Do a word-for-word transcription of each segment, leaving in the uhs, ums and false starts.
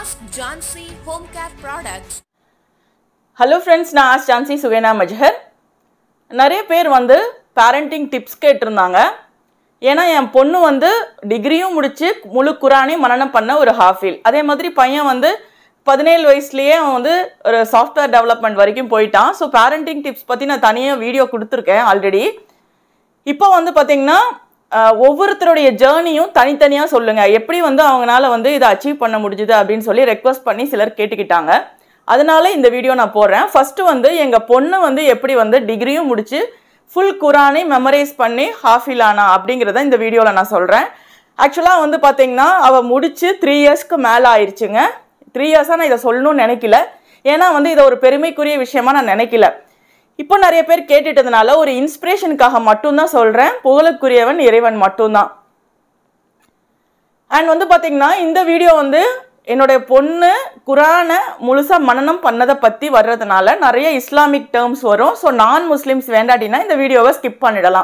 Ask Jhansi Home Care Products. Hello friends, நான் Ask Jhansi சுவேனா Mazhar. நிறைய பேர் வந்து parenting tips கேட்டிருந்தாங்க. ஏன்னா என் பொண்ணு வந்து டிகிரியும் முடிச்சு முழு குரானையும் மனனம் பண்ண ஒரு ஹாஃபில். அதே மாதிரி பையன் வந்து பதினேழு வயசுலயே அவன் வந்து ஒரு சாஃப்ட்வேர் டெவலப்மெண்ட் வரைக்கும் போயிட்டான். ஸோ பேரண்டிங் டிப்ஸ் பற்றி நான் தனியாக வீடியோ கொடுத்துருக்கேன் ஆல்ரெடி. இப்போ வந்து பார்த்தீங்கன்னா ஒவ்வொருத்தருடைய ஜேர்னியும் தனித்தனியாக சொல்லுங்கள், எப்படி வந்து அவங்களால வந்து இதை அச்சீவ் பண்ண முடிஞ்சுது அப்படின்னு சொல்லி ரெக்வஸ்ட் பண்ணி சிலர் கேட்டுக்கிட்டாங்க. அதனால இந்த வீடியோ நான் போடுறேன். ஃபஸ்ட்டு வந்து எங்கள் பொண்ணு வந்து எப்படி வந்து டிகிரியும் முடிச்சு ஃபுல் குரானை மெமரைஸ் பண்ணி ஹாஃபில் ஆனா அப்படிங்கிறத இந்த வீடியோவில் நான் சொல்கிறேன். ஆக்சுவலாக வந்து பார்த்தீங்கன்னா அவள் முடிச்சு த்ரீ இயர்ஸ்க்கு மேலே ஆயிடுச்சுங்க. த்ரீ இயர்ஸாக நான் இதை சொல்லணும்னு நினைக்கல, ஏன்னா வந்து இதை ஒரு பெருமைக்குரிய விஷயமா நான் நினைக்கல. இப்போ நிறைய பேர் கேட்டுட்டதுனால ஒரு இன்ஸ்பிரேஷனுக்காக மட்டும்தான் சொல்கிறேன். புகழுக்குரியவன் இறைவன் மட்டும்தான். அண்ட் வந்து பார்த்தீங்கன்னா இந்த வீடியோ வந்து என்னுடைய பொண்ணு குரானை முழுசாக மனனம் பண்ணதை பற்றி வர்றதுனால நிறைய இஸ்லாமிக் டேர்ம்ஸ் வரும். ஸோ நான் முஸ்லீம்ஸ் வேண்டாட்டினா இந்த வீடியோவை ஸ்கிப் பண்ணிடலாம்.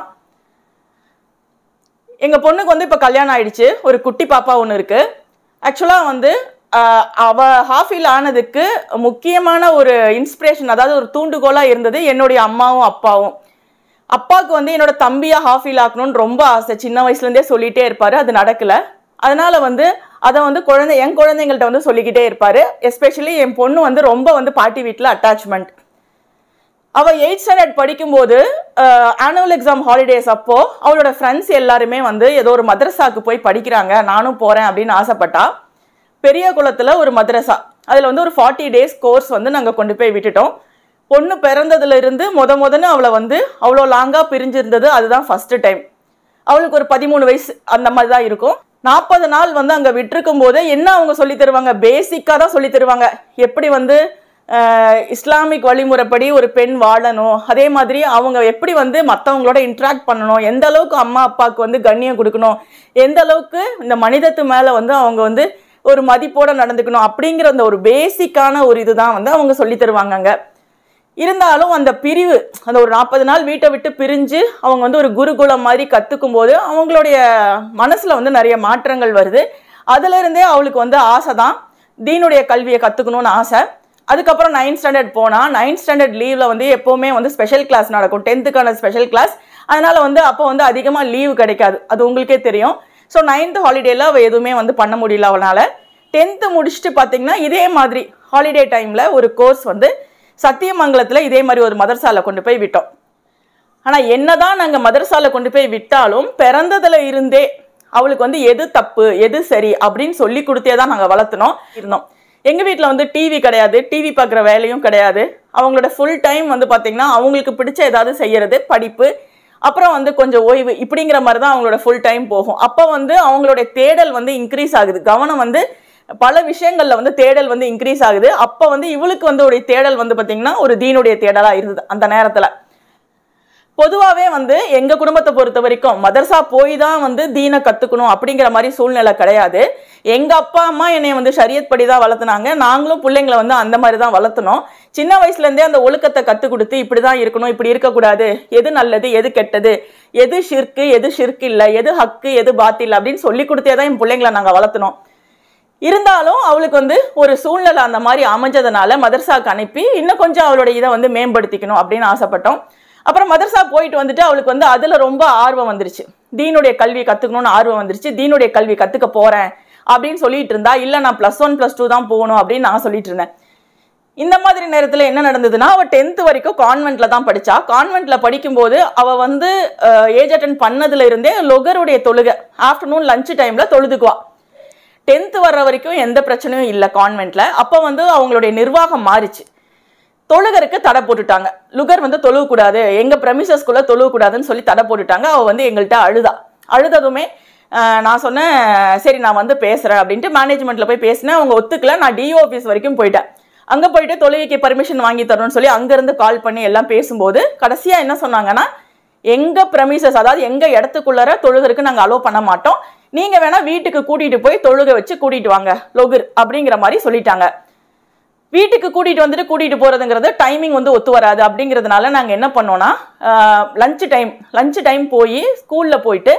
எங்கள் பொண்ணுக்கு வந்து இப்போ கல்யாணம் ஆயிடுச்சு, ஒரு குட்டி பாப்பா ஒன்று இருக்குது. ஆக்சுவலாக வந்து அவ ஹாஃபில் ஆனதுக்கு முக்கியமான ஒரு இன்ஸ்பிரேஷன், அதாவது ஒரு தூண்டுகோலாக இருந்தது என்னுடைய அம்மாவும் அப்பாவும். அப்பாவுக்கு வந்து என்னோட தம்பியாக ஹாஃபில் ஆக்கணும்னு ரொம்ப ஆசை, சின்ன வயசுலேருந்தே சொல்லிகிட்டே இருப்பார். அது நடக்கலை. அதனால வந்து அதை வந்து குழந்தை என் குழந்தைங்கள்ட்ட வந்து சொல்லிக்கிட்டே இருப்பார். எஸ்பெஷலி என் பொண்ணு வந்து ரொம்ப வந்து பாட்டி வீட்டில் அட்டாச்மெண்ட். அவள் எயிட் ஸ்டாண்டர்ட் படிக்கும்போது ஆனுவல் எக்ஸாம் ஹாலிடேஸ் அப்போது அவளோட ஃப்ரெண்ட்ஸ் எல்லாருமே வந்து ஏதோ ஒரு மதரசாவுக்கு போய் படிக்கிறாங்க, நானும் போகிறேன் அப்படின்னு ஆசைப்பட்டா. பெரிய குளத்தில் ஒரு மதரசா, அதில் வந்து ஒரு ஃபார்ட்டி டேஸ் கோர்ஸ் வந்து நாங்கள் கொண்டு போய் விட்டுட்டோம். பொண்ணு பிறந்ததுலேருந்து முத முதன்னு அவளை வந்து அவ்வளோ லாங்காக பிரிஞ்சிருந்தது அதுதான் ஃபஸ்ட்டு டைம். அவளுக்கு ஒரு பதிமூணு வயசு அந்த மாதிரி தான் இருக்கும். நாற்பது நாள் வந்து அங்கே விட்டுருக்கும் போது என்ன அவங்க சொல்லி தருவாங்க, பேசிக்காக தான் சொல்லி தருவாங்க. எப்படி வந்து இஸ்லாமிக் வழிமுறைப்படி ஒரு பெண் வாழணும், அதே மாதிரி அவங்க எப்படி வந்து மற்றவங்களோட இன்ட்ராக்ட் பண்ணணும், எந்த அளவுக்கு அம்மா அப்பாவுக்கு வந்து கண்ணியம் கொடுக்கணும், எந்த அளவுக்கு இந்த மனிதத்து மேலே வந்து அவங்க வந்து ஒரு மதிப்போட நடந்துக்கணும் அப்படிங்கிற அந்த ஒரு பேசிக்கான ஒரு இதுதான் வந்து அவங்க சொல்லி தருவாங்க அங்கே. இருந்தாலும் அந்த பிரிவு, அந்த ஒரு நாற்பது நாள் வீட்டை விட்டு பிரிஞ்சு அவங்க வந்து ஒரு குருகுலம் மாதிரி கற்றுக்கும் போது அவங்களுடைய மனசில் வந்து நிறைய மாற்றங்கள் வருது. அதுலேருந்தே அவளுக்கு வந்து ஆசை தான் தீனுடைய கல்வியை கற்றுக்கணும்னு ஆசை. அதுக்கப்புறம் நைன்த் ஸ்டாண்டர்ட் போனால் நைன்த் ஸ்டாண்டர்ட் லீவில் வந்து எப்போவுமே வந்து ஸ்பெஷல் கிளாஸ் நடக்கும், டென்த்துக்கான ஸ்பெஷல் கிளாஸ். அதனால் வந்து அப்போ வந்து அதிகமாக லீவு கிடைக்காது, அது உங்களுக்கே தெரியும். ஸோ நைன்த்து ஹாலிடேயில் அவள் எதுவுமே வந்து பண்ண முடியல அவனால். டென்த்து முடிச்சுட்டு பார்த்தீங்கன்னா இதே மாதிரி ஹாலிடே டைமில் ஒரு கோர்ஸ் வந்து சத்தியமங்கலத்தில் இதே மாதிரி ஒரு மதரசாவில் கொண்டு போய் விட்டோம். ஆனால் என்ன தான் நாங்கள் மதரசாவில் கொண்டு போய் விட்டாலும் பிறந்ததில் இருந்தே அவளுக்கு வந்து எது தப்பு எது சரி அப்படின்னு சொல்லி கொடுத்தே தான் நாங்கள் வளர்த்துனோம் இருந்தோம். எங்கள் வீட்டில் வந்து டிவி கிடையாது, டிவி பார்க்குற வேலையும் கிடையாது. அவங்களோட ஃபுல் டைம் வந்து பார்த்திங்கன்னா அவங்களுக்கு பிடிச்ச ஏதாவது செய்கிறது, படிப்பு, அப்புறம் வந்து கொஞ்சம் ஓய்வு, இப்படிங்கிற மாதிரி தான் அவங்களோட ஃபுல் டைம் போகும். அப்போ வந்து அவங்களுடைய தேடல் வந்து இன்க்ரீஸ் ஆகுது, கவனம் வந்து பல விஷயங்களில் வந்து தேடல் வந்து இன்க்ரீஸ் ஆகுது. அப்போ வந்து இவளுக்கு வந்து ஒரு தேடல் வந்து பார்த்திங்கன்னா ஒரு தீனுடைய தேடலாக இருந்தது அந்த நேரத்தில். பொதுவாகவே வந்து எங்கள் குடும்பத்தை பொறுத்த வரைக்கும் மதரசா போய் தான் வந்து தீனை கற்றுக்கணும் அப்படிங்கிற மாதிரி சூழ்நிலை கிடையாது. எங்கள் அப்பா அம்மா என்னை வந்து ஷரியத் படி தான் வளர்த்துனாங்க, நாங்களும் பிள்ளைங்களை வந்து அந்த மாதிரி தான் வளர்த்துனோம். சின்ன வயசுலேருந்தே அந்த ஒழுக்கத்தை கற்றுக் கொடுத்து இப்படி தான் இருக்கணும், இப்படி இருக்கக்கூடாது, எது நல்லது எது கெட்டது, எது ஷிர்க்கு எது ஷிர்க்கு இல்லை, எது ஹக்கு எது பாத்தில் அப்படின்னு சொல்லி கொடுத்தே தான் என் பிள்ளைங்களை நாங்கள் வளர்த்துனோம். இருந்தாலும் அவளுக்கு வந்து ஒரு சூழ்நிலை அந்த மாதிரி அமைஞ்சதுனால மதரசாவுக்கு அனுப்பி இன்னும் கொஞ்சம் அவளுடைய இதை வந்து மேம்படுத்திக்கணும் அப்படின்னு ஆசைப்பட்டோம். அப்புறம் மதரசா போயிட்டு வந்துட்டு அவளுக்கு வந்து அதில் ரொம்ப ஆர்வம் வந்துருச்சு, தீனுடைய கல்வி கற்றுக்கணும்னு ஆர்வம் வந்துருச்சு. தீனுடைய கல்வி கற்றுக்க போகிறேன் அப்படின்னு சொல்லிட்டு இருந்தா. இல்லை நான் ப்ளஸ் ஒன் ப்ளஸ் டூ தான் போகணும் அப்படின்னு நான் சொல்லிட்டு இருந்தேன். இந்த மாதிரி நேரத்தில் என்ன நடந்ததுன்னா அவள் டென்த்து வரைக்கும் கான்வென்ட்டில் தான் படித்தா. கான்வென்ட்டில் படிக்கும்போது அவள் வந்து ஏஜ் அட்டன் பண்ணதுல இருந்தே லொகருடைய தொழுகை ஆஃப்டர்நூன் லஞ்சு டைமில் தொழுதுக்குவா. டென்த்து வர்ற வரைக்கும் எந்த பிரச்சனையும் இல்லை கான்வென்ட்டில். அப்போ வந்து அவங்களுடைய நிர்வாகம் மாறிச்சு, தொழுகருக்கு தடை போட்டுட்டாங்க. லுகர் வந்து தொழுகக்கூடாது, எங்கள் ப்ரெமிசஸ்குள்ளே தொழுகக்கூடாதுன்னு சொல்லி தடை போட்டுட்டாங்க. அவள் வந்து எங்கள்கிட்ட அழுதா. அழுததுமே நான் சொன்னேன் சரி நான் வந்து பேசுகிறேன் அப்படின்ட்டு மேனேஜ்மெண்ட்டில் போய் பேசினேன். அவங்க ஒத்துக்கல. நான் டிஓ ஆஃபீஸ் வரைக்கும் போயிட்டேன். அங்கே போயிட்டு தொழுகைக்கு பர்மிஷன் வாங்கி தரணும்னு சொல்லி அங்கேருந்து கால் பண்ணி எல்லாம் பேசும்போது கடைசியாக என்ன சொன்னாங்கன்னா, எங்கள் ப்ரெமிசஸ் அதாவது எங்கள் இடத்துக்குள்ளார தொழுகருக்கு நாங்கள் அலோவ் பண்ண மாட்டோம், நீங்கள் வேணால் வீட்டுக்கு கூட்டிகிட்டு போய் தொழுகை வச்சு கூட்டிகிட்டு வாங்க லொகர் அப்படிங்கிற மாதிரி சொல்லிட்டாங்க. வீட்டுக்கு கூட்டிகிட்டு வந்துட்டு கூட்டிகிட்டு போகிறதுங்கிறது டைமிங் வந்து ஒத்து வராது. அப்படிங்கிறதுனால நாங்கள் என்ன பண்ணோன்னா லஞ்சு டைம் லஞ்சு டைம் போய் ஸ்கூலில் போயிட்டு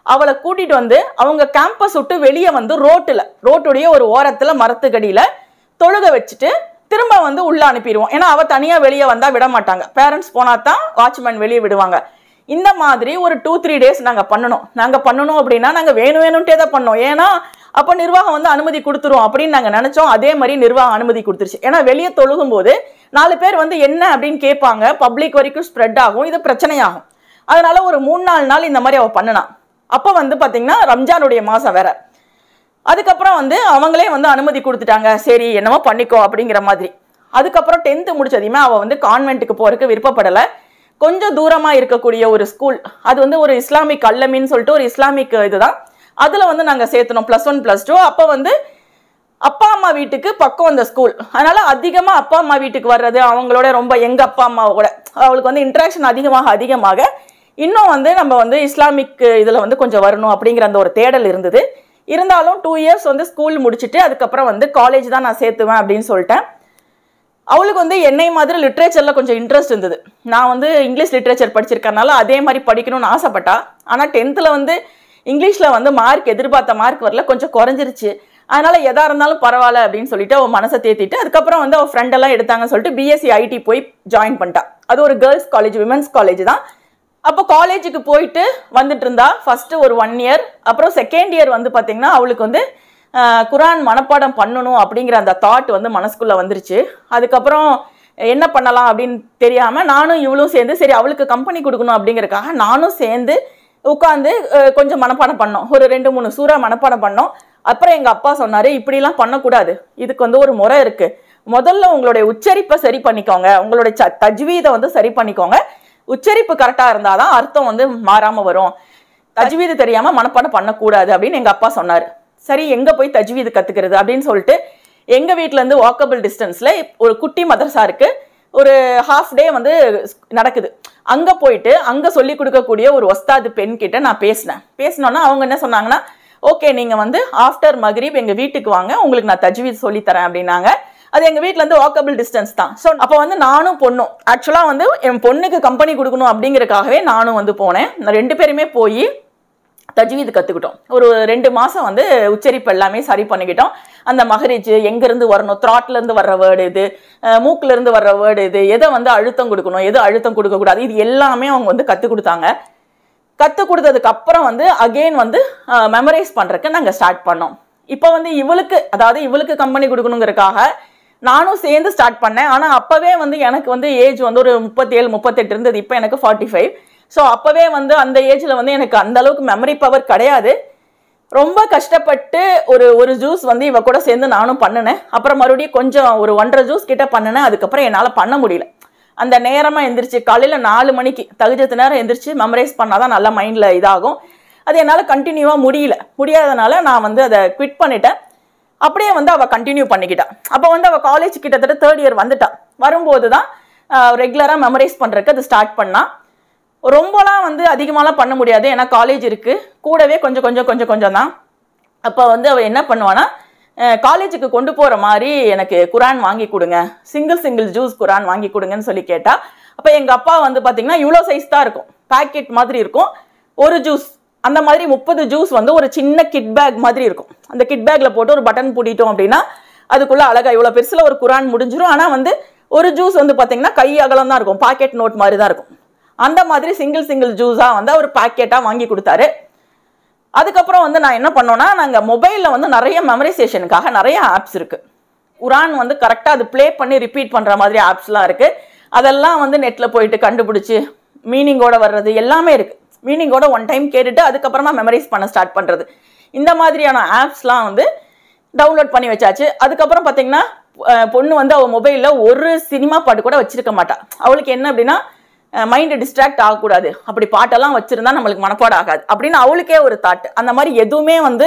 அவளை கூட்டிட்டு வந்து அவங்க கேம்பஸ் விட்டு வெளியே வந்து ரோட்டுல ரோட்டுடைய ஒரு ஓரத்துல மரத்துக்கடியில தொழுக வச்சுட்டு திரும்ப வந்து உள்ள அனுப்பிடுவோம். ஏன்னா அவ தனியா வெளியே வந்தா விட மாட்டாங்க, பேரண்ட்ஸ் போனா தான் வாட்ச்மேன் வெளியே விடுவாங்க. இந்த மாதிரி ஒரு டூ த்ரீ டேஸ் நாங்க பண்ணணும். நாங்க பண்ணணும் அப்படின்னா நாங்க வேணும் வேணும்ட்டே தான் பண்ணோம். ஏன்னா அப்ப நிர்வாகம் வந்து அனுமதி கொடுத்துரும் அப்படின்னு நாங்க நினைச்சோம். அதே மாதிரி நிர்வாகம் அனுமதி கொடுத்துருச்சு. ஏன்னா வெளியே தொழுகும் போது நாலு பேர் வந்து என்ன அப்படின்னு கேட்பாங்க, பப்ளிக் வரைக்கும் ஸ்ப்ரெட் ஆகும், இது பிரச்சனையாகும். அதனால ஒரு மூணு நாலு நாள் இந்த மாதிரி அவ பண்ணினான். அப்ப வந்து பாத்தீங்கன்னா ரம்ஜானுடைய மாசம் வேற. அதுக்கப்புறம் வந்து அவங்களே வந்து அனுமதி கொடுத்துட்டாங்க, சரி என்னமோ பண்ணிக்கோ அப்படிங்கிற மாதிரி. அதுக்கப்புறம் டென்த்து முடிச்சதையுமே அவ வந்து கான்வென்ட்டுக்கு போறதுக்கு விருப்பப்படலை. கொஞ்சம் தூரமா இருக்கக்கூடிய ஒரு ஸ்கூல், அது வந்து ஒரு இஸ்லாமிக் அல்லமின்னு சொல்லிட்டு ஒரு இஸ்லாமிக் இதுதான், அதுல வந்து நாங்க சேர்த்தனோம் பிளஸ் ஒன் பிளஸ் டூ. அப்ப வந்து அப்பா அம்மா வீட்டுக்கு பக்கம் அந்த ஸ்கூல், அதனால அதிகமா அப்பா அம்மா வீட்டுக்கு வர்றது, அவங்களோட ரொம்ப எங்க அப்பா அம்மாவோட அவளுக்கு வந்து இன்ட்ராக்ஷன் அதிகமாக அதிகமாக இன்னும் வந்து நம்ம வந்து இஸ்லாமிக் இதுல வந்து கொஞ்சம் வரணும் அப்படிங்கிற அந்த ஒரு தேடல் இருந்தது. இருந்தாலும் டூ இயர்ஸ் வந்து ஸ்கூல் முடிச்சுட்டு அதுக்கப்புறம் வந்து காலேஜ் தான் நான் சேர்த்துவேன் அப்படின்னு சொல்லிட்டேன். அவளுக்கு வந்து என்னை மாதிரி லிட்ரேச்சர்ல கொஞ்சம் இன்ட்ரெஸ்ட் இருந்தது. நான் வந்து இங்கிலீஷ் லிட்ரேச்சர் படிச்சிருக்கனால அதே மாதிரி படிக்கணும்னு ஆசைப்பட்டா. ஆனால் டென்த்தில் வந்து இங்கிலீஷில் வந்து மார்க் எதிர்பார்த்த மார்க் வரல, கொஞ்சம் குறைஞ்சிருச்சு. அதனால எதா இருந்தாலும் பரவாயில்ல அப்படின்னு சொல்லிட்டு அவள் மனசை தேத்திட்டு அதுக்கப்புறம் வந்து அவள் ஃப்ரெண்ட் எல்லாம் எடுத்தாங்கன்னு சொல்லிட்டு பிஎஸ்சி ஐடி போய் ஜாயின் பண்ணிட்டா. அது ஒரு கேர்ள்ஸ் காலேஜ், விமென்ஸ் காலேஜ் தான். அப்போ காலேஜுக்கு போயிட்டு வந்துட்டு இருந்தா ஃபர்ஸ்ட் ஒரு ஒன் இயர். அப்புறம் செகண்ட் இயர் வந்து பார்த்தீங்கன்னா அவளுக்கு வந்து குரான் மனப்பாடம் பண்ணணும் அப்படிங்கிற அந்த தாட் வந்து மனசுக்குள்ள வந்துருச்சு. அதுக்கப்புறம் என்ன பண்ணலாம் அப்படின்னு தெரியாம நானும் இவளும் சேர்ந்து சரி அவளுக்கு கம்பெனி கொடுக்கணும் அப்படிங்கறதுக்காக நானும் சேர்ந்து உட்காந்து கொஞ்சம் மனப்பாடம் பண்ணோம். ஒரு ரெண்டு மூணு சூறா மனப்பாடம் பண்ணோம். அப்புறம் எங்க அப்பா சொன்னாரு, இப்படிலாம் பண்ணக்கூடாது, இதுக்கு வந்து ஒரு முறை இருக்கு. முதல்ல உங்களுடைய உச்சரிப்பை சரி பண்ணிக்கோங்க, உங்களுடைய தஜ்வீதை வந்து சரி பண்ணிக்கோங்க. உச்சரிப்பு கரெக்டா இருந்தாதான் அர்த்தம் வந்து மாறாம வரும். தஜ்வீது தெரியாம மனப்பாடம் பண்ணக்கூடாது அப்படின்னு எங்க அப்பா சொன்னாரு. சரி எங்க போய் தஜ்வீது கத்துக்கிறது அப்படின்னு சொல்லிட்டு எங்க வீட்டுல இருந்து வாக்கபிள் டிஸ்டன்ஸ்ல ஒரு குட்டி மதரசா இருக்கு, ஒரு ஹாஃப் டே வந்து நடக்குது. அங்க போயிட்டு அங்க சொல்லி கொடுக்கக்கூடிய ஒரு ஒஸ்தாது பெண் கிட்ட நான் பேசினேன். பேசினோன்னா அவங்க என்ன சொன்னாங்கன்னா, ஓகே நீங்க வந்து ஆஃப்டர் மக்ரிப் எங்க வீட்டுக்கு வாங்க, உங்களுக்கு நான் தஜ்வீத் சொல்லி தரேன் அப்படின்னாங்க. அது எங்க வீட்டுல இருந்து வாக்கபிள் டிஸ்டன்ஸ் தான். ஸோ அப்போ வந்து நானும் பொண்ணும் ஆக்சுவலா வந்து என் பொண்ணுக்கு கம்பெனி கொடுக்கணும் அப்படிங்கறதுக்காகவே நானும் வந்து போனேன். ரெண்டு பேருமே போய் தஜ்வீது கத்துக்கிட்டோம். ஒரு ரெண்டு மாசம் வந்து உச்சரிப்பு எல்லாமே சரி பண்ணிக்கிட்டோம். அந்த மகரிஜ் எங்க இருந்து வரணும், த்ராட்ல இருந்து வர்ற வேர்டு இது, மூக்குல இருந்து வர்ற வேர்டு இது, எதை வந்து அழுத்தம் கொடுக்கணும், எது அழுத்தம் கொடுக்க கூடாது, இது எல்லாமே அவங்க வந்து கத்து கொடுத்தாங்க. கத்து கொடுத்ததுக்கு அப்புறம் வந்து அகெயின் வந்து மெமரைஸ் பண்றதுக்கு நாங்க ஸ்டார்ட் பண்ணோம். இப்போ வந்து இவளுக்கு அதாவது இவளுக்கு கம்பெனி கொடுக்கணுங்கிறதுக்காக நானும் சேர்ந்து ஸ்டார்ட் பண்ணேன். ஆனா அப்பவே வந்து எனக்கு வந்து ஏஜ் வந்து ஒரு முப்பத்தி ஏழு முப்பத்தெட்டு இருந்தது. இப்போ எனக்கு ஃபார்ட்டி ஃபைவ். ஸோ அப்பவே வந்து அந்த ஏஜ்ல வந்து எனக்கு அந்த அளவுக்கு மெமரி பவர் கிடையாது. ரொம்ப கஷ்டப்பட்டு ஒரு ஒரு ஜூஸ் வந்து இவ கூட சேர்ந்து நானும் பண்ணினேன். அப்புறம் மறுபடியும் கொஞ்சம் ஒரு ஒன்றரை ஜூஸ் கிட்ட பண்ணினேன். அதுக்கப்புறம் என்னால் பண்ண முடியல. அந்த நேரமா எந்திரிச்சு காலையில நாலு மணிக்கு தகுஜத்து நேரம் எந்திரிச்சு மெமரைஸ் பண்ணாதான் நல்லா மைண்ட்ல இதாகும். அது என்னால் கண்டினியூவா முடியல. முடியாதனால நான் வந்து அதை குவிட் பண்ணிட்டேன். அப்படியே வந்து அவள் கண்டினியூ பண்ணிக்கிட்டான். அப்போ வந்து அவள் காலேஜ் கிட்டத்தட்ட தேர்ட் இயர் வந்துட்டான். வரும்போது தான் ரெகுலராக மெமரைஸ் பண்ணுறதுக்கு அது ஸ்டார்ட் பண்ணான். ரொம்பலாம் வந்து அதிகமாலாம் பண்ண முடியாது, ஏன்னா காலேஜ் இருக்குது. கூடவே கொஞ்சம் கொஞ்சம் கொஞ்சம் கொஞ்சம் தான். அப்போ வந்து அவள் என்ன பண்ணுவான்னா, காலேஜுக்கு கொண்டு போகிற மாதிரி எனக்கு குரான் வாங்கி கொடுங்க, சிங்கிள் சிங்கிள் ஜூஸ் குரான் வாங்கி கொடுங்கன்னு சொல்லி கேட்டால், அப்போ எங்கள் அப்பா வந்து பார்த்தீங்கன்னா இவ்வளோ சைஸ் தான் இருக்கும், பேக்கெட் மாதிரி இருக்கும், ஒரு ஜூஸ் அந்த மாதிரி முப்பது ஜூஸ் வந்து ஒரு சின்ன கிட் பேக் மாதிரி இருக்கும். அந்த கிட் பேக்ல போட்டு ஒரு பட்டன் பூட்டிட்டோம் அப்படின்னா அதுக்குள்ள அழகா இவ்வளோ பெருசில் ஒரு குரான் முடிஞ்சிடும். ஆனால் வந்து ஒரு ஜூஸ் வந்து பார்த்தீங்கன்னா கை அகலம் தான் இருக்கும், பாக்கெட் நோட் மாதிரி தான் இருக்கும். அந்த மாதிரி சிங்கிள் சிங்கிள் ஜூஸா வந்து அவர் பாக்கெட்டா வாங்கி கொடுத்தாரு. அதுக்கப்புறம் வந்து நான் என்ன பண்ணோன்னா, நாங்கள் மொபைலில் வந்து நிறைய மெமரைசேஷனுக்காக நிறைய ஆப்ஸ் இருக்கு. குரான் வந்து கரெக்டாக அது பிளே பண்ணி ரிப்பீட் பண்ணுற மாதிரி ஆப்ஸ்லாம் இருக்கு. அதெல்லாம் வந்து நெட்டில் போயிட்டு கண்டுபிடிச்சி மீனிங்கோட வர்றது எல்லாமே இருக்கு. மீனிங்கோட ஒன் டைம் கேட்டுட்டு அதுக்கப்புறமா மெமரைஸ் பண்ண ஸ்டார்ட் பண்ணுறது, இந்த மாதிரியான ஆப்ஸ்லாம் வந்து டவுன்லோட் பண்ணி வச்சாச்சு. அதுக்கப்புறம் பார்த்தீங்கன்னா பொண்ணு வந்து அவள் மொபைலில் ஒரு சினிமா பாட்டு கூட வச்சிருக்க மாட்டா. அவளுக்கு என்ன அப்படின்னா, மைண்டு டிஸ்ட்ராக்ட் ஆகக்கூடாது, அப்படி பாட்டெல்லாம் வச்சிருந்தா நம்மளுக்கு மனப்பாடம் ஆகாது அப்படின்னு அவளுக்கே ஒரு தாட். அந்த மாதிரி எதுவுமே வந்து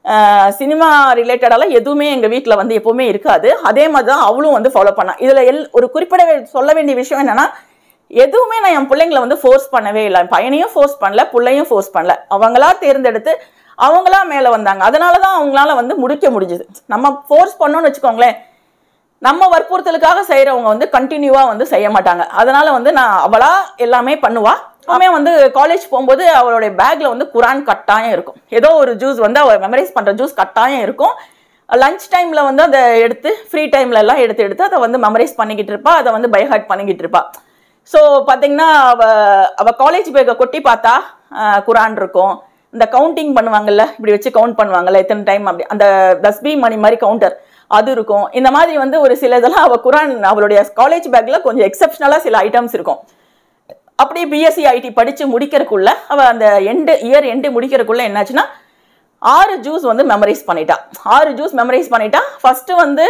சினிமா ரிலேட்டடாலாம் எதுவுமே எங்கள் வீட்டில் வந்து எப்போவுமே இருக்காது. அதே மாதிரி தான் அவளும் வந்து ஃபாலோ பண்ணா. இதில் எல் ஒரு குறிப்பிட சொல்ல வேண்டிய விஷயம் என்னன்னா, எதுவுமே நான் என் பிள்ளைங்களை வந்து ஃபோர்ஸ் பண்ணவே இல்லை. பையனையும் ஃபோர்ஸ் பண்ணல, பிள்ளையும் ஃபோர்ஸ் பண்ணல. அவங்களா தேர்ந்தெடுத்து அவங்களா மேலே வந்தாங்க. அதனால தான் அவங்களால வந்து முடிக்க முடிஞ்சுது. நம்ம ஃபோர்ஸ் பண்ணோன்னு வச்சுக்கோங்களேன், நம்ம வற்புறுத்தலுக்காக செய்கிறவங்க வந்து கண்டினியூவாக வந்து செய்ய மாட்டாங்க. அதனால வந்து நான் அவளா எல்லாமே பண்ணுவா. அப்பவே வந்து காலேஜ் போகும்போது அவளுடைய பேக்ல வந்து குரான் கட்டாயம் இருக்கும். ஏதோ ஒரு ஜூஸ் வந்து அவள் மெமரைஸ் பண்ற ஜூஸ் கட்டாயம் இருக்கும். லஞ்ச் டைம்ல வந்து அதை எடுத்து ஃப்ரீ டைம்ல எல்லாம் எடுத்து எடுத்து அதை வந்து மெமரைஸ் பண்ணிக்கிட்டு இருப்பா, அதை வந்து பைஹார்ட் பண்ணிக்கிட்டு இருப்பா. ஸோ பார்த்தீங்கன்னா அவ அவ காலேஜ் பேக்கை கொட்டி பார்த்தா குரான் இருக்கும். இந்த கவுண்டிங் பண்ணுவாங்கல்ல, இப்படி வச்சு கவுண்ட் பண்ணுவாங்கல்ல எத்தனை டைம், அப்படி அந்த தஸ்பீ மணி மாதிரி கவுண்டர் அது இருக்கும். இந்த மாதிரி வந்து ஒரு சில இதெல்லாம் அவள் குரான் அவளுடைய காலேஜ் பேக்ல கொஞ்சம் எக்ஸப்ஷனலாக சில ஐட்டம்ஸ் இருக்கும். அப்படி பிஎஸ்சி ஐடி படித்து முடிக்கிறதுக்குள்ள அவள் அந்த எண்டு இயர் எண்டு முடிக்கிறதுக்குள்ள என்னாச்சுன்னா ஆறு ஜூஸ் வந்து மெமரைஸ் பண்ணிட்டா. ஆறு ஜூஸ் மெமரைஸ் பண்ணிட்டா. ஃபர்ஸ்ட் வந்து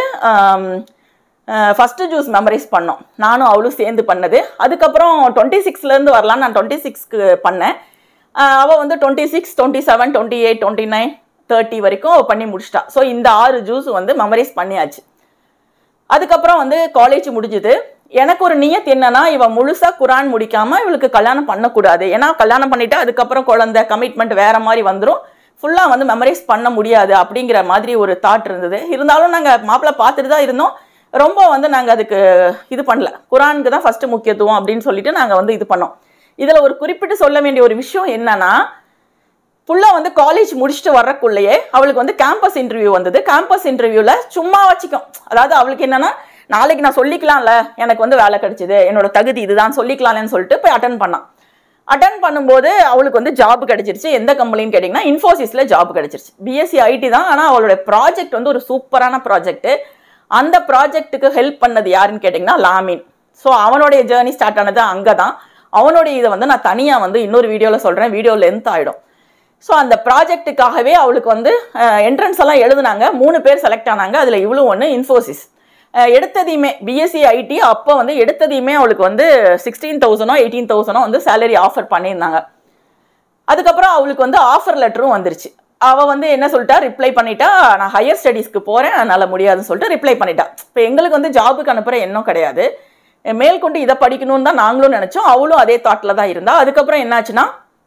ஃபர்ஸ்ட் ஜூஸ் மெமரைஸ் பண்ணோம், நானும் அவளும் சேர்ந்து பண்ணது. அதுக்கப்புறம் டுவெண்ட்டி சிக்ஸ்லேருந்து வரலாம், நான் டுவெண்ட்டி சிக்ஸ்க்கு பண்ணேன். அவள் வந்து twenty six twenty seven twenty eight twenty nine thirty வரைக்கும் அவள் பண்ணி முடிச்சிட்டா. ஸோ இந்த ஆறு ஜூஸ் வந்து மெமரைஸ் பண்ணியாச்சு. அதுக்கப்புறம் வந்து காலேஜ் முடிஞ்சுது. எனக்கு ஒரு நியத் என்னன்னா, இவன் முழுசாக குரான் முடிக்காமல் இவளுக்கு கல்யாணம் பண்ணக்கூடாது. ஏன்னா கல்யாணம் பண்ணிட்டா அதுக்கப்புறம் குழந்தை கமிட்மெண்ட் வேற மாதிரி வந்துடும், ஃபுல்லாக வந்து மெமரைஸ் பண்ண முடியாது அப்படிங்கிற மாதிரி ஒரு தாட் இருந்தது. இருந்தாலும் நாங்கள் மாப்பிள்ளை பார்த்துட்டு தான் இருந்தோம். ரொம்ப வந்து நாங்கள் அதுக்கு இது பண்ணல, குரானுக்கு தான் ஃபஸ்ட்டு முக்கியத்துவம் அப்படின்னு சொல்லிட்டு நாங்கள் வந்து இது பண்ணோம். இதில் ஒரு குறிப்பிட்டு சொல்ல வேண்டிய ஒரு விஷயம் என்னன்னா, புள்ள வந்து காலேஜ் முடிச்சுட்டு வர்றக்குள்ளேயே அவளுக்கு வந்து கேம்பஸ் இன்டர்வியூ வந்தது. கேம்பஸ் இன்டர்வியூவில் சும்மா வச்சுக்கும், அதாவது அவளுக்கு என்னன்னா நாளைக்கு நான் சொல்லிக்கலாம்ல எனக்கு வந்து வேலை கிடைச்சிது, என்னோட தகுதி இதுதான் சொல்லிக்கலாம்லன்னு சொல்லிட்டு போய் அட்டன் பண்ணான். அட்டன் பண்ணும்போது அவளுக்கு வந்து ஜாப் கிடைச்சிருச்சு. எந்த கம்பெனின்னு கேட்டிங்கன்னா இன்ஃபோசிஸில் ஜாப் கிடைச்சிருச்சு. பிஎஸ்சி ஐடி தான், ஆனால் அவளோட ப்ராஜெக்ட் வந்து ஒரு சூப்பரான ப்ராஜெக்ட். அந்த ப்ராஜெக்ட்டுக்கு ஹெல்ப் பண்ணது யாருன்னு கேட்டிங்கன்னா லாமின். ஸோ அவனுடைய ஜேர்னி ஸ்டார்ட் ஆனது அங்கே தான். அவனுடைய இதை வந்து நான் தனியாக வந்து இன்னொரு வீடியோவில் சொல்கிறேன், வீடியோ லென்த் ஆகிடும். ஸோ அந்த ப்ராஜெக்ட்டுக்காகவே அவளுக்கு வந்து என்ட்ரன்ஸ் எல்லாம் எழுதுனாங்க. மூணு பேர் செலக்ட் ஆனாங்க. அதில் இவ்வளோ ஒன்று இன்ஃபோசிஸ் எடுத்ததையுமே பிஎஸ்சி ஐடி அப்போ வந்து எடுத்ததையுமே அவளுக்கு வந்து சிக்ஸ்டீன் தௌசண்டோ எயிட்டீன் தௌசண்டோ வந்து சேலரி ஆஃபர் பண்ணியிருந்தாங்க. அதுக்கப்புறம் அவளுக்கு வந்து ஆஃபர் லெட்டரும் வந்துருச்சு. அவள் வந்து என்ன சொல்லிட்டா, ரிப்ளை பண்ணிட்டா, நான் ஹையர் ஸ்டடீஸ்க்கு போகிறேன் என்னால் முடியாதுன்னு சொல்லிட்டு ரிப்ளை பண்ணிட்டா. இப்போ எங்களுக்கு வந்து ஜாபுக்கு அனுப்புகிற எண்ணம் கிடையாது, மேற்கொண்டு இதை படிக்கணும்னு தான் நாங்களும் நினச்சோம். அவளும் அதே தாட்டில் தான் இருந்தா. அதுக்கப்புறம் என்னாச்சுன்னா,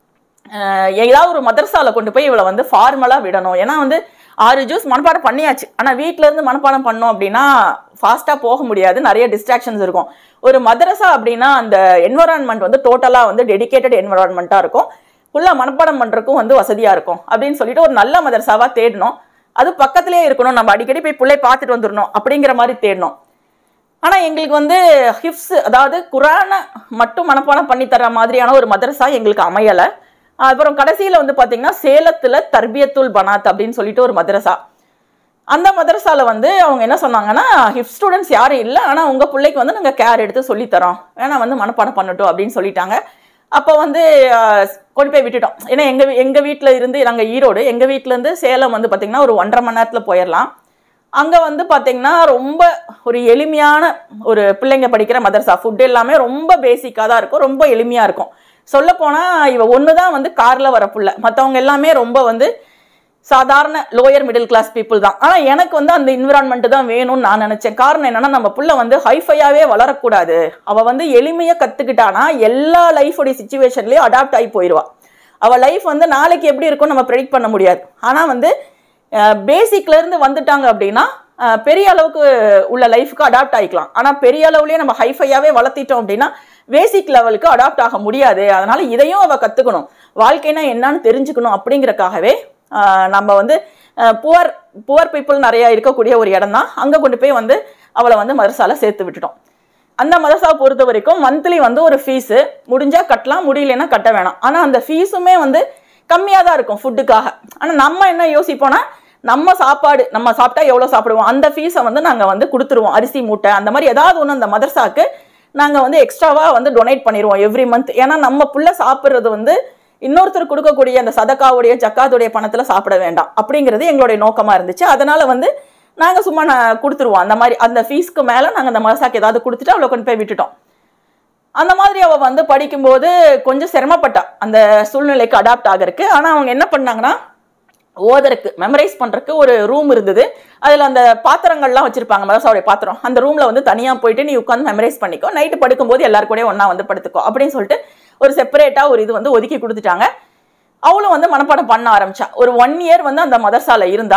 ஏதாவது ஒரு மதரசாவில் கொண்டு போய் இவளை வந்து ஃபார்மலாக விடணும். ஏன்னா வந்து ஆறு ஜூஸ் மனப்பாடம் பண்ணியாச்சு, ஆனால் வீட்டிலேருந்து மனப்பாடம் பண்ணோம் அப்படின்னா ஃபாஸ்ட்டாக போக முடியாது, நிறைய டிஸ்ட்ராக்ஷன்ஸ் இருக்கும். ஒரு மதரசா அப்படின்னா அந்த என்வரான்மெண்ட் வந்து டோட்டலாக வந்து டெடிகேட்டட் என்வரான்மெண்ட்டாக இருக்கும், ஃபுல்லாக மனப்பாடம் பண்ணுறதுக்கும் வந்து வசதியாக இருக்கும். அப்படின்னு சொல்லிட்டு ஒரு நல்ல மதரசாவாக தேடணும். அது பக்கத்துலேயே இருக்கணும், நம்ம அடிக்கடி போய் பிள்ளை பார்த்துட்டு வந்துடணும் அப்படிங்கிற மாதிரி தேடணும். ஆனால் எங்களுக்கு வந்து ஹிஃப்ஸ், அதாவது குரானை மட்டும் மனப்பாடம் பண்ணி தர மாதிரியான ஒரு மதரசா எங்களுக்கு அமையலை. அப்புறம் கடைசியில் வந்து பார்த்தீங்கன்னா சேலத்தில் தர்பியத்துல் பனாத் அப்படின்னு சொல்லிட்டு ஒரு மதரசா. அந்த மதரசாவில் வந்து அவங்க என்ன சொன்னாங்கன்னா, ஹிஃப் ஸ்டூடெண்ட்ஸ் யாரும் இல்லை, ஆனால் உங்கள் பிள்ளைக்கு வந்து நாங்கள் கேர் எடுத்து சொல்லித்தரோம், வேணா வந்து மனப்பாடம் பண்ணட்டும் அப்படின்னு சொல்லிட்டாங்க. அப்போ வந்து கொண்டு போய் விட்டுட்டோம். ஏன்னா எங்கள் எங்கள் வீட்டில் இருந்து, நாங்கள் ஈரோடு, எங்கள் வீட்டிலேருந்து சேலம் வந்து பார்த்திங்கன்னா ஒரு ஒன்றரை மணி நேரத்தில் போயிடலாம். அங்கே வந்து பார்த்திங்கன்னா ரொம்ப ஒரு எளிமையான ஒரு பிள்ளைங்க படிக்கிற மதரசா. ஃபுட் எல்லாமே ரொம்ப பேசிக்காக தான் இருக்கும், ரொம்ப எளிமையாக இருக்கும். சொல்லப்போனால் இவ ஒன்று தான் வந்து காரில் வர புள்ள, மற்றவங்க எல்லாமே ரொம்ப வந்து சாதாரண லோயர் மிடில் கிளாஸ் பீப்புள் தான். ஆனால் எனக்கு வந்து அந்த என்விரான்மெண்ட் தான் வேணும்னு நான் நினச்சேன். காரணம் என்னென்னா, நம்ம புள்ள வந்து ஹைஃபையாகவே வளரக்கூடாது, அவள் வந்து எளிமையாக கற்றுக்கிட்டானா எல்லா லைஃபோடைய சுச்சுவேஷன்லேயும் அடாப்ட் ஆகி போயிடுவாள். அவள் லைஃப் வந்து நாளைக்கு எப்படி இருக்கும்னு நம்ம ப்ரெடிக்ட் பண்ண முடியாது. ஆனால் வந்து பேசிக்லேருந்து வந்துட்டாங்க அப்படின்னா பெரிய அளவுக்கு உள்ள லைஃபுக்கு அடாப்ட் ஆகிக்கலாம். ஆனால் பெரிய அளவுலேயே நம்ம ஹைஃபையாகவே வளர்த்திட்டோம் அப்படின்னா பேசிக் லெவலுக்கு அடாப்ட் ஆக முடியாது. அதனால் இதையும் அவள் கற்றுக்கணும், வாழ்க்கைனா என்னன்னு தெரிஞ்சுக்கணும். அப்படிங்கிறக்காகவே நம்ம வந்து புவர் புவர் பீப்புள் நிறையா இருக்கக்கூடிய ஒரு இடம் தான், அங்கே கொண்டு போய் வந்து அவளை வந்து மதரசாவில் சேர்த்து விட்டுட்டோம். அந்த மதரசாவை பொறுத்த வரைக்கும் மந்த்லி வந்து ஒரு ஃபீஸு, முடிஞ்சால் கட்டலாம், முடியலன்னா கட்ட வேணாம். ஆனால் அந்த ஃபீஸுமே வந்து கம்மியாக தான் இருக்கும் ஃபுட்டுக்காக. ஆனால் நம்ம என்ன யோசிப்போன்னா, நம்ம சாப்பாடு நம்ம சாப்பிட்டா எவ்வளோ சாப்பிடுவோம், அந்த ஃபீஸை வந்து நாங்கள் வந்து கொடுத்துருவோம், அரிசி மூட்டை அந்த மாதிரி ஏதாவது ஒன்று அந்த மதரசாவுக்கு நாங்கள் வந்து எக்ஸ்ட்ராவாக வந்து டொனேட் பண்ணிடுவோம் எவ்ரி மந்த். ஏன்னா நம்ம புள்ள சாப்பிட்றது வந்து இன்னொருத்தர் கொடுக்கக்கூடிய அந்த சதக்காவுடைய ஜக்காத்துடைய பணத்தில் சாப்பிட வேண்டாம் அப்படிங்கிறது எங்களுடைய நோக்கமாக இருந்துச்சு. அதனால் வந்து நாங்கள் சும்மா நான் கொடுத்துருவோம் அந்த மாதிரி. அந்த ஃபீஸ்க்கு மேலே நாங்கள் அந்த மதரசாக்கு ஏதாவது கொடுத்துட்டு அவளை கொண்டு போய் விட்டுட்டோம். அந்த மாதிரி அவள் வந்து படிக்கும்போது கொஞ்சம் சிரமப்பட்டா அந்த சூழ்நிலைக்கு அடாப்ட் ஆகிறதுக்கு. ஆனால் அவங்க என்ன பண்ணாங்கன்னா, ஓதருக்கு மெமரைஸ் பண்ணுறதுக்கு ஒரு ரூம் இருந்தது, அதில் அந்த பாத்திரங்கள்லாம் வச்சுருப்பாங்க, மதரசாவுடைய பாத்திரம். அந்த ரூமில் வந்து தனியாக போயிட்டு நீ உட்காந்து மெமரைஸ் பண்ணிக்கோ, நைட்டு படுக்கும்போது எல்லாரும் கூட ஒன்றா வந்து படுத்துக்கோ அப்படின்னு சொல்லிட்டு ஒரு செப்பரேட்டாக ஒரு இது வந்து ஒதுக்கி கொடுத்துட்டாங்க. அவளும் வந்து மனப்பாடம் பண்ண ஆரம்பித்தா. ஒரு ஒன் இயர் வந்து அந்த மதரசாவில் இருந்தா.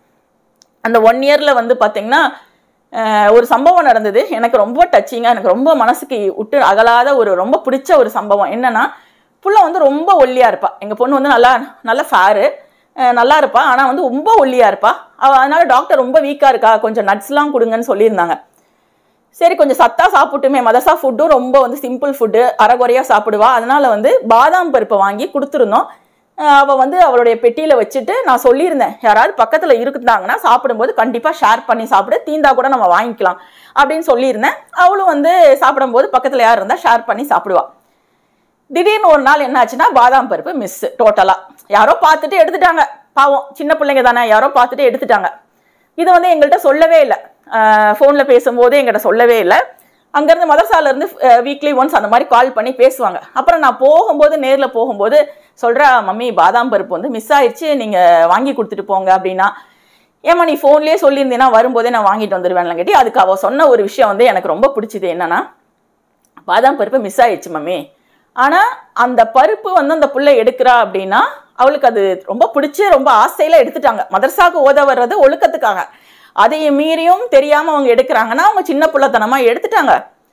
அந்த ஒன் இயரில் வந்து பார்த்திங்கன்னா ஒரு சம்பவம் நடந்தது, எனக்கு ரொம்ப டச்சிங்காக, எனக்கு ரொம்ப மனசுக்கு விட்டு அகலாத ஒரு ரொம்ப பிடிச்ச ஒரு சம்பவம். என்னென்னா, புள்ள வந்து ரொம்ப ஒல்லியாக இருப்பா. எங்கள் பொண்ணு வந்து நல்லா நல்ல ஃபேரு, நல்லா இருப்பா. ஆனால் வந்து ரொம்ப ஒல்லியாக இருப்பா. அவள் அதனால டாக்டர் ரொம்ப வீக்காக இருக்கா, கொஞ்சம் நட்ஸ்லாம் கொடுங்கன்னு சொல்லியிருந்தாங்க. சரி கொஞ்சம் சத்தாக சாப்பிட்டுமே, மதர்சா ஃபுட்டும் ரொம்ப வந்து சிம்பிள் ஃபுட்டு, அரைகுறையாக சாப்பிடுவா. அதனால வந்து பாதாம் பருப்பை வாங்கி கொடுத்துருந்தோம். அவள் வந்து அவளுடைய பெட்டியில் வச்சுட்டு நான் சொல்லியிருந்தேன், யாராவது பக்கத்தில் இருந்தாங்கன்னா சாப்பிடும்போது கண்டிப்பாக ஷேர் பண்ணி சாப்பிடு, தீந்தா கூட நம்ம வாங்கிக்கலாம் அப்படின்னு சொல்லியிருந்தேன். அவளும் வந்து சாப்பிடும்போது பக்கத்தில் யார் இருந்தால் ஷேர் பண்ணி சாப்பிடுவாள். திடீர்னு ஒரு நாள் என்ன ஆச்சுன்னா பாதாம் பருப்பு மிஸ் டோட்டலாக. யாரோ பார்த்துட்டு எடுத்துட்டாங்க, பாவம் சின்ன பிள்ளைங்க தானே, யாரோ பார்த்துட்டு எடுத்துட்டாங்க. இது வந்து எங்கள்கிட்ட சொல்லவே இல்லை, ஃபோனில் பேசும்போது எங்கிட்ட சொல்லவே இல்லை. அங்கேருந்து மதர்சாலேருந்து வீக்லி ஒன்ஸ் அந்த மாதிரி கால் பண்ணி பேசுவாங்க. அப்புறம் நான் போகும்போது நேரில் போகும்போது சொல்கிறா, மம்மி பாதாம் பருப்பு வந்து மிஸ் ஆயிடுச்சு, நீங்கள் வாங்கி கொடுத்துட்டு போங்க அப்படின்னா. ஏமா நீ ஃபோன்லேயே சொல்லியிருந்தீங்கன்னா வரும்போதே நான் வாங்கிட்டு வந்துடுவேன்லாம் கேட்டி. அதுக்கு அவள் சொன்ன ஒரு விஷயம் வந்து எனக்கு ரொம்ப பிடிச்சிது. என்னன்னா, பாதாம் பருப்பு மிஸ் ஆயிடுச்சு மம்மி, ஆனால் அந்த பருப்பு வந்து அந்த புள்ளை எடுக்கிறா அப்படின்னா அவளுக்கு அது ரொம்ப பிடிச்சி ரொம்ப ஆசையில் எடுத்துட்டாங்க. மதர்சாவுக்கு ஓத வர்றது ஒழுக்கத்துக்காக, அதையும் மீறியும் தெரியாமல் அவங்க எடுக்கிறாங்கன்னா அவங்க சின்ன பிள்ளைத்தனமாக எடுத்துட்டாங்க.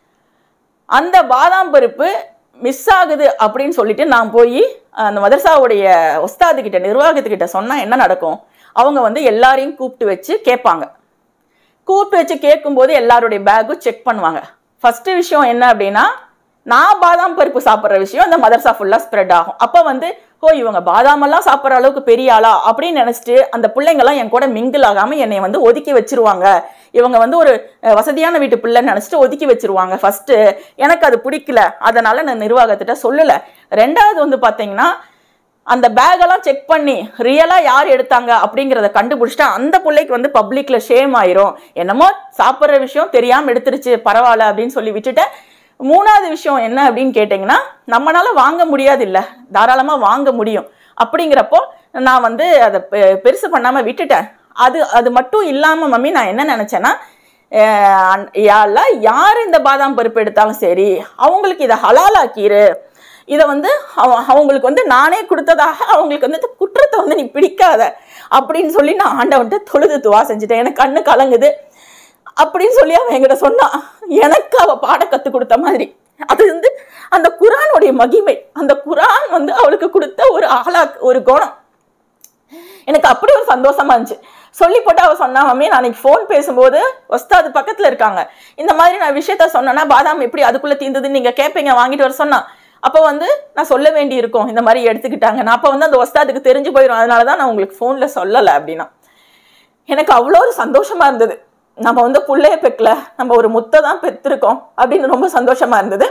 அந்த பாதாம் பருப்பு மிஸ் ஆகுது அப்படின்னு சொல்லிட்டு நான் போய் அந்த மதர்சாவுடைய உஸ்தாதுக்கிட்ட நிர்வாகத்துக்கிட்ட சொன்னால் என்ன நடக்கும், அவங்க வந்து எல்லாரையும் கூப்பிட்டு வச்சு கேட்பாங்க. கூப்பிட்டு வச்சு கேட்கும்போது எல்லாருடைய பேக்கும் செக் பண்ணுவாங்க. ஃபஸ்ட்டு விஷயம் என்ன அப்படின்னா, நான் பாதாம் பருப்பு சாப்பிட்ற விஷயம் அந்த மதர்சா ஃபுல்லாக ஸ்ப்ரெட் ஆகும். அப்போ வந்து ஓ இவங்க பாதாமெல்லாம் சாப்பிட்ற அளவுக்கு பெரிய ஆளா அப்படின்னு நினச்சிட்டு அந்த பிள்ளைங்கள்லாம் என் கூட மிங்கிள் ஆகாமல் என்னை வந்து ஒதுக்கி வச்சிருவாங்க. இவங்க வந்து ஒரு வசதியான வீட்டு பிள்ளைன்னு நினச்சிட்டு ஒதுக்கி வச்சிருவாங்க. ஃபஸ்ட்டு எனக்கு அது பிடிக்கல, அதனால் நான் நிர்வாகத்திட்ட சொல்லலை. ரெண்டாவது வந்து பார்த்தீங்கன்னா, அந்த பேகெல்லாம் செக் பண்ணி ரியலாக யார் எடுத்தாங்க அப்படிங்கிறத கண்டுபிடிச்சிட்டா அந்த பிள்ளைக்கு வந்து பப்ளிக்கில் ஷேம் ஆயிரும். என்னமோ சாப்பிட்ற விஷயம் தெரியாமல் எடுத்துருச்சு பரவாயில்ல அப்படின்னு சொல்லி விட்டுட்டேன். மூணாவது விஷயம் என்ன அப்படின்னு கேட்டிங்கன்னா, நம்மளால வாங்க முடியாது இல்லை, தாராளமாக வாங்க முடியும். அப்படிங்கிறப்போ நான் வந்து அதை பெருசு பண்ணாமல் விட்டுட்டேன். அது அது மட்டும் இல்லாமல் மம்மி நான் என்ன நினச்சேன்னா, யாரெல்லாம் யார் இந்த பாதாம் பருப்பு எடுத்தாலும் சரி அவங்களுக்கு இதை ஹலாலாக்கிரு, இதை வந்து அவங்களுக்கு வந்து நானே கொடுத்ததாக அவங்களுக்கு வந்து குற்றத்தை வந்து நீ பிடிக்காத அப்படின்னு சொல்லி நான் ஆண்டவன்ட்டு தொழுது துவா செஞ்சுட்டேன். எனக்கு கண்ணு கலங்குது அப்படின்னு சொல்லி அவன் என்கிட்ட சொன்னான். எனக்கு அவ பாடம் கற்றுக் கொடுத்த மாதிரி அது வந்து அந்த குரானுடைய மகிமை, அந்த குரான் வந்து அவளுக்கு கொடுத்த ஒரு ஆளா ஒரு குணம். எனக்கு அப்படி ஒரு சந்தோஷமா இருந்துச்சு. சொல்லி போட்டு அவள் சொன்னா, மம்மி நான் அன்னைக்கு ஃபோன் பேசும்போது உஸ்தாது பக்கத்தில் இருக்காங்க, இந்த மாதிரி நான் விஷயத்த சொன்னேன்னா பாதாம் எப்படி அதுக்குள்ளே தீர்ந்ததுன்னு நீங்கள் கேட்பீங்க, வாங்கிட்டு வர சொன்னா. அப்போ வந்து நான் சொல்ல வேண்டி இருக்கும், இந்த மாதிரி எடுத்துக்கிட்டாங்க. நான் அப்போ வந்து அந்த உஸ்தாதுக்கு தெரிஞ்சு போயிடும், அதனால தான் நான் உங்களுக்கு ஃபோனில் சொல்லலை அப்படின்னா. எனக்கு அவ்வளோ ஒரு சந்தோஷமா இருந்தது. நம்ம வந்து புள்ளைய பெக்கல, நம்ம ஒரு முத்தை தான் பெற்றிருக்கோம் அப்படின்னு ரொம்ப சந்தோஷமா இருந்தது.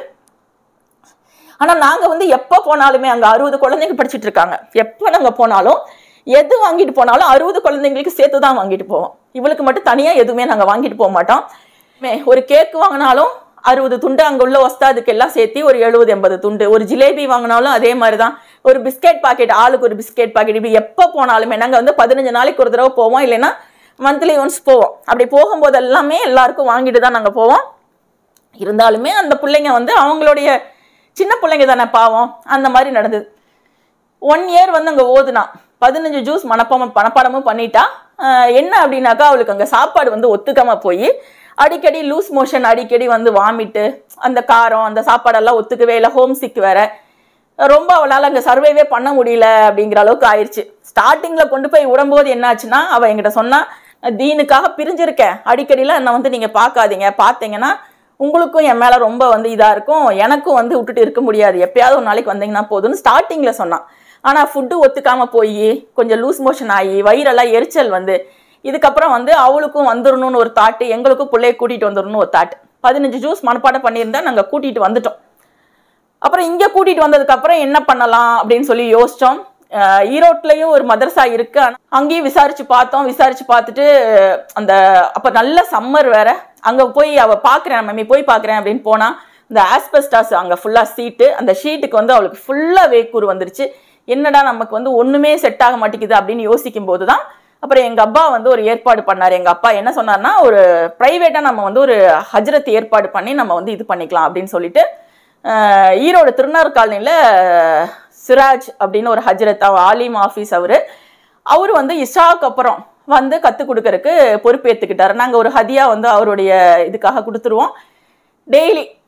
ஆனா நாங்க வந்து எப்போ போனாலுமே அங்க அறுபது குழந்தைங்க படிச்சுட்டு இருக்காங்க, எப்போ நாங்க போனாலும் எது வாங்கிட்டு போனாலும் அறுபது குழந்தைங்களுக்கு சேர்த்து தான் வாங்கிட்டு போவோம். இவளுக்கு மட்டும் தனியா எதுவுமே நாங்க வாங்கிட்டு போக மாட்டோம். ஒரு கேக்கு வாங்கினாலும் அறுபது துண்டு, அங்க உள்ள ஒஸ்தாதுக்கு எல்லாம் சேர்த்து ஒரு எழுபது எண்பது துண்டு. ஒரு ஜிலேபி வாங்கினாலும் அதே மாதிரிதான், ஒரு பிஸ்கெட் பாக்கெட், ஆளுக்கு ஒரு பிஸ்கெட் பாக்கெட். இப்படி எப்போ போனாலுமே நாங்க வந்து பதினஞ்சு நாளைக்கு ஒரு தடவை போவோம், இல்லைன்னா மந்த்லி ஒன்ஸ் போவோம். அப்படி போகும்போது எல்லாமே எல்லாருக்கும் வாங்கிட்டு தான் நாங்கள் போவோம். இருந்தாலுமே அந்த பிள்ளைங்க வந்து அவங்களுடைய சின்ன பிள்ளைங்க தானே பாவம், அந்த மாதிரி நடந்தது. ஒன் இயர் வந்து அங்கே ஓதுனா பதினஞ்சு ஜூஸ் மனப்பாடம் பணப்பாடமும் பண்ணிட்டா. என்ன அப்படின்னாக்கா, அவளுக்கு அங்கே சாப்பாடு வந்து ஒத்துக்காம போய் அடிக்கடி லூஸ் மோஷன், அடிக்கடி வந்து வாமிட்டு, அந்த காரம் அந்த சாப்பாடெல்லாம் ஒத்துக்கவே இல்லை. ஹோம் சிக் வேற, ரொம்ப அவளால் அங்கே சர்வைவே பண்ண முடியல அப்படிங்கிற அளவுக்கு ஆயிடுச்சு. ஸ்டார்டிங்கில் கொண்டு போய் விடும்போது என்னாச்சுன்னா, அவள் என்கிட்ட சொன்னா, தீனுக்காக பிரிஞ்சிருக்கேன், அடிக்கடிலாம் என்னை வந்து நீங்கள் பார்க்காதீங்க, பார்த்தீங்கன்னா உங்களுக்கும் என் மேலே ரொம்ப வந்து இதாக இருக்கும், எனக்கும் வந்து விட்டுட்டு இருக்க முடியாது, எப்பயாவது ஒரு நாளைக்கு வந்தீங்கன்னா போதும்னு ஸ்டார்டிங்கில் சொன்னான். ஆனால் ஃபுட்டு ஒத்துக்காமல் போய் கொஞ்சம் லூஸ் மோஷன் ஆகி வயிறெல்லாம் எரிச்சல் வந்து இதுக்கப்புறம் வந்து அவளுக்கும் வந்துடணும்னு ஒரு தாட்டு, எங்களுக்கும் பிள்ளைய கூட்டிகிட்டு வந்துடணும்னு ஒரு தாட்டு. பதினஞ்சு ஜூஸ் மனப்பாடம் பண்ணியிருந்தா நாங்கள் கூட்டிகிட்டு வந்துட்டோம். அப்புறம் இங்கே கூட்டிகிட்டு வந்ததுக்கப்புறம் என்ன பண்ணலாம் அப்படின்னு சொல்லி யோசித்தோம். ஈரோட்லேயும் ஒரு மதரசா இருக்கு, அங்கேயும் விசாரிச்சு பார்த்தோம். விசாரிச்சு பார்த்துட்டு அந்த அப்போ நல்ல சம்மர் வேற, அங்கே போய் அவள் பார்க்குறேன் மம்மி போய் பார்க்குறேன் அப்படின்னு போனால் இந்த ஆஸ்பெஸ்டாஸ் அங்கே ஃபுல்லாக சீட்டு, அந்த ஷீட்டுக்கு வந்து அவளுக்கு ஃபுல்லாக வேக்கூர் வந்துருச்சு. என்னடா நமக்கு வந்து ஒன்றுமே செட் ஆக மாட்டேங்குது அப்படின்னு யோசிக்கும் போது தான் அப்புறம் எங்கள் அப்பா வந்து ஒரு ஏற்பாடு பண்ணார். எங்கள் அப்பா என்ன சொன்னார்னா, ஒரு ப்ரைவேட்டாக நம்ம வந்து ஒரு ஹஜ்ரத் ஏற்பாடு பண்ணி நம்ம வந்து இது பண்ணிக்கலாம் அப்படின்னு சொல்லிட்டு ஈரோடு திருநார் காலனியில் சிராஜ் அப்படின்னு ஒரு ஹஜ்ரத், அவர் ஆலிம் ஆஃபீஸ், அவர் அவர் வந்து இஷாவுக்கு அப்புறம் வந்து கற்றுக் கொடுக்கறதுக்கு பொறுப்பேற்றுக்கிட்டார். நாங்கள் ஒரு ஹதியா வந்து அவருடைய இதுக்காக கொடுத்துருவோம். டெய்லி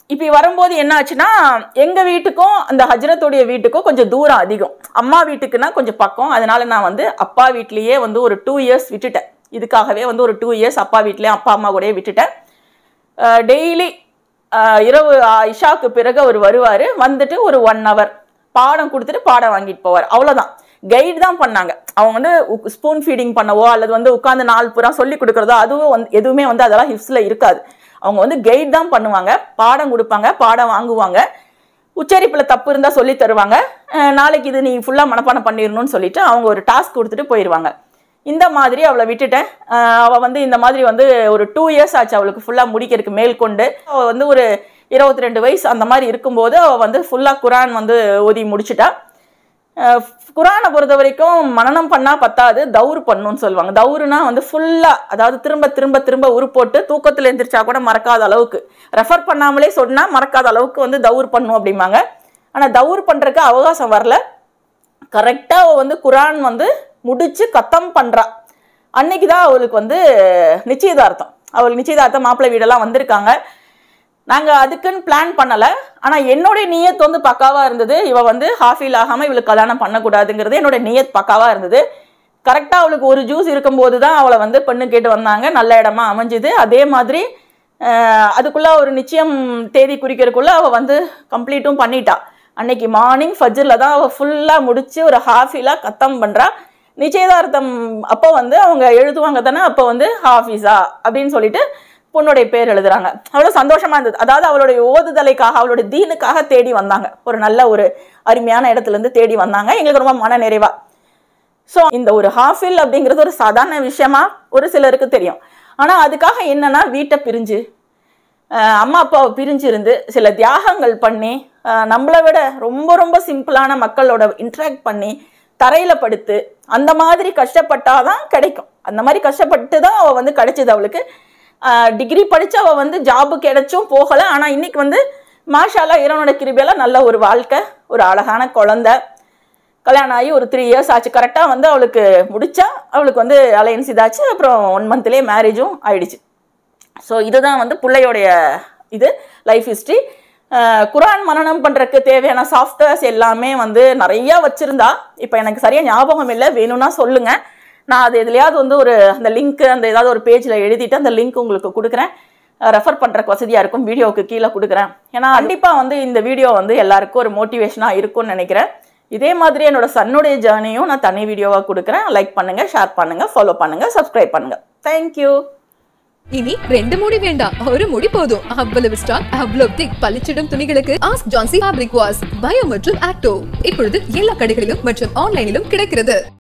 இப்படி வரும்போது என்ன ஆச்சுன்னா எங்கள் வீட்டுக்கும் அந்த ஹஜ்ரத்துடைய வீட்டுக்கும் கொஞ்சம் தூரம் அதிகம். அம்மா வீட்டுக்குன்னா கொஞ்சம் பக்கம். அதனால நான் வந்து அப்பா வீட்லேயே வந்து ஒரு டூ இயர்ஸ் விட்டுட்டேன். இதுக்காகவே வந்து ஒரு டூ இயர்ஸ் அப்பா வீட்லேயே அப்பா அம்மா கூடயே விட்டுட்டேன். டெய்லி இரவு இஷாவுக்கு பிறகு அவர் வருவார். வந்துட்டு ஒரு ஒன் ஹவர் பாடம் கொடுத்துட்டு பாடம் வாங்கிட்டு போவார். அவ்வளோதான். கைடு தான் பண்ணாங்க. அவங்க வந்து ஸ்பூன் ஃபீடிங் பண்ணவோ அல்லது வந்து உட்காந்து நாலு பூரா சொல்லி கொடுக்குறதோ அதுவும் வந்து எதுவுமே வந்து அதெல்லாம் ஹிப்ஸில் இருக்காது. அவங்க வந்து கைட் தான் பண்ணுவாங்க, பாடம் கொடுப்பாங்க, பாடம் வாங்குவாங்க, உச்சரிப்பில் தப்பு இருந்தால் சொல்லி தருவாங்க. நாளைக்கு இது நீ ஃபுல்லாக மனப்பாடம் பண்ணிடணும்னு சொல்லிட்டு அவங்க ஒரு டாஸ்க் கொடுத்துட்டு போயிடுவாங்க. இந்த மாதிரி அவளை விட்டுட்டேன். அவள் வந்து இந்த மாதிரி வந்து ஒரு டூ இயர்ஸ் ஆச்சு அவளுக்கு ஃபுல்லாக முடிக்கிறதுக்கு மேற்கொண்டு. அவள் வந்து ஒரு இருபத்தி ரெண்டு வயசு அந்த மாதிரி இருக்கும்போது அவள் வந்து ஃபுல்லாக குரான் வந்து ஓதி முடிச்சுட்டா. குரானை பொறுத்த வரைக்கும் மனனம் பண்ணால் பத்தாது, தௌர் பண்ணணும்னு சொல்லுவாங்க. தௌருனா வந்து ஃபுல்லாக, அதாவது திரும்ப திரும்ப திரும்ப உரு போட்டு தூக்கத்தில் எழுந்திரிச்சா கூட மறக்காத அளவுக்கு, ரெஃபர் பண்ணாமலே சொன்னால் மறக்காத அளவுக்கு வந்து தௌர் பண்ணும் அப்படிம்பாங்க. ஆனால் தௌர் பண்ணுறதுக்கு அவகாசம் வரல. கரெக்டாக அவள் வந்து குரான் வந்து முடிச்சு கத்தம் பண்ணுறா. அன்னைக்கு தான் அவளுக்கு வந்து நிச்சயதார்த்தம். அவளுக்கு நிச்சயதார்த்தம் மாப்பிள்ளை வீடெல்லாம் வந்திருக்காங்க. நாங்கள் அதுக்குன்னு பிளான் பண்ணலை. ஆனால் என்னுடைய நியத் வந்து பக்காவாக இருந்தது. இவள் வந்து ஹாஃபில் ஆகாமல் இவளுக்கு கல்யாணம் பண்ணக்கூடாதுங்கிறது என்னோட நியத் பக்காவாக இருந்தது. கரெக்டாக அவளுக்கு ஒரு ஜூஸ் இருக்கும்போது தான் அவளை வந்து பெண்ணு கேட்டு வந்தாங்க. நல்ல இடமா அமைஞ்சுது. அதே மாதிரி அதுக்குள்ளே ஒரு நிச்சயம் தேதி குறிக்கிறதுக்குள்ளே அவள் வந்து கம்ப்ளீட்டும் பண்ணிட்டா. அன்னைக்கு மார்னிங் ஃபஜ்ரில் தான் அவள் ஃபுல்லாக முடித்து ஒரு ஹாஃபிலாக கத்தம் பண்ணுறா. நிச்சயதார்த்தம் அப்போ வந்து அவங்க எழுதுவாங்க தானே, அப்போ வந்து ஹாஃபிஸா அப்படின்னு சொல்லிட்டு பொண்ணுடைய பேர் எழுதுறாங்க. அவ்வளோ சந்தோஷமா இருந்தது. அதாவது அவளுடைய ஓதுதலைக்காக, அவளுடைய தீனுக்காக தேடி வந்தாங்க. ஒரு நல்ல ஒரு அருமையான இடத்துல இருந்து தேடி வந்தாங்க. எங்களுக்கு ரொம்ப மன நிறைவா. ஸோ இந்த ஒரு ஹாஃபில் அப்படிங்கிறது ஒரு சாதாரண விஷயமா ஒரு சிலருக்கு தெரியும். ஆனால் அதுக்காக என்னன்னா வீட்டை பிரிஞ்சு அம்மா அப்பாவை பிரிஞ்சு இருந்து சில தியாகங்கள் பண்ணி நம்மளை விட ரொம்ப ரொம்ப சிம்பிளான மக்களோட இன்ட்ராக்ட் பண்ணி தரையில் படுத்து அந்த மாதிரி கஷ்டப்பட்டாதான் கிடைக்கும். அந்த மாதிரி கஷ்டப்பட்டு தான் அவள் வந்து கிடைச்சது. அவளுக்கு டிகிரி படித்து அவள் வந்து ஜாபு கிடைச்சும் போகலை. ஆனால் இன்னைக்கு வந்து மாஷாலா இறைவனோட கிருபையால நல்ல ஒரு வாழ்க்கை, ஒரு அழகான குழந்தை, கல்யாணம் ஆகி ஒரு த்ரீ இயர்ஸ் ஆச்சு. கரெக்டாக வந்து அவளுக்கு முடிச்சா அவளுக்கு வந்து அலையன்ஸ் இதாச்சு. அப்புறம் ஒன் மந்த்லேயே மேரேஜும் ஆயிடுச்சு. ஸோ இதுதான் வந்து பிள்ளையோடைய இது லைஃப் ஹிஸ்ட்ரி. குரான் மனனம் பண்ணுறதுக்கு தேவையான சாஃப்ட்வேர்ஸ் எல்லாமே வந்து நிறையா வச்சுருந்தா. இப்போ எனக்கு சரியாக ஞாபகம் இல்லை, வேணும்னா சொல்லுங்கள். நான் அது எதுலையாவது வந்து ஒரு அந்த லிங்க்கு அந்த ஏதாவது ஒரு பேஜில் எழுதிட்டு அந்த லிங்க் உங்களுக்கு கொடுக்குறேன். ரெஃபர் பண்ணுறக்கு வசதியாக இருக்கும். வீடியோவுக்கு கீழே கொடுக்குறேன். ஏன்னா கண்டிப்பாக வந்து இந்த வீடியோ வந்து எல்லாருக்கும் ஒரு மோட்டிவேஷனாக இருக்கும்னு நினைக்கிறேன். இதே மாதிரி என்னோட சன்னுடைய ஜேர்னியும் நான் தனி வீடியோவாக கொடுக்குறேன். லைக் பண்ணுங்கள், ஷேர் பண்ணுங்கள், ஃபாலோ பண்ணுங்கள், சப்ஸ்கிரைப் பண்ணுங்கள். தேங்க்யூ. இனி ரெண்டு முடி வேண்டாம், ஒரு முடி போதும். அவ்வளவு ஸ்டாக், அவ்வளவு திக் பளிச்சிடும் துணிகளுக்கு ask Jansi fabric wash bio மற்றும் ஆக்டோ இப்பொழுது எல்லா கடைகளிலும் மற்றும் ஆன்லைனிலும் கிடைக்கிறது.